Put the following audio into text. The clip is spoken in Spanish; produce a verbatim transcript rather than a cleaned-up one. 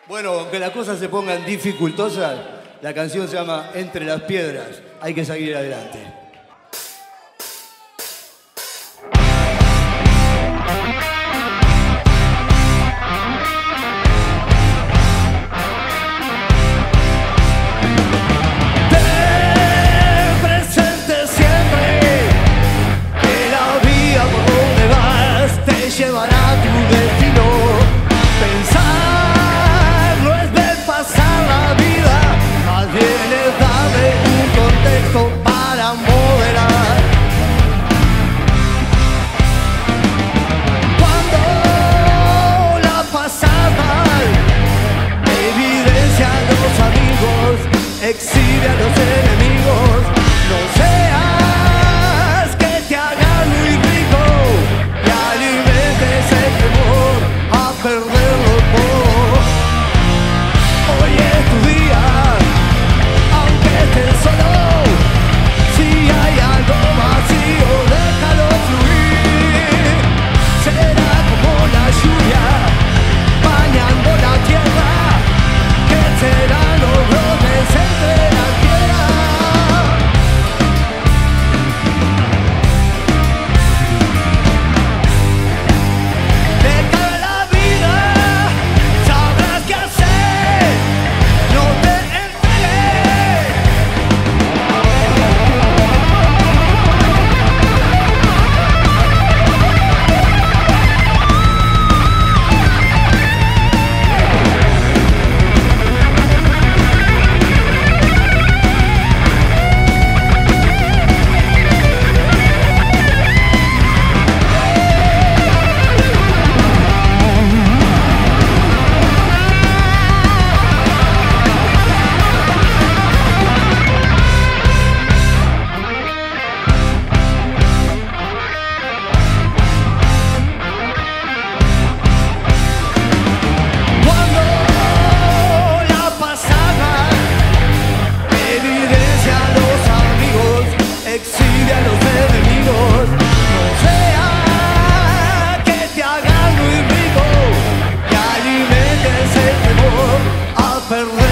Bueno, aunque las cosas se pongan dificultosas, la canción se llama Entre las Piedras. Hay que seguir adelante. Ten presente siempre que la vía por donde vas te llevará a tu destino. Pensar no es ver pasar la vida, más bien es darle un contexto para moderar. Cuando la pasas mal, evidencia a los amigos, exhibe a los enemigos. No seas que te hagan muy rico y alimentes el temor a perderlo todo. Hoy es tu día, aunque estés solo. Si hay algo vacío, déjalo fluir. Será como la lluvia bañando la tierra, que serán los brotes entre la tierra. Deja la vida, sabrás qué hacer, no te entregues. Cuando la pasada evidencia a los amigos, exhibe a los enemigos. No sea que te hagan muy rico y alimentes el temor a perder.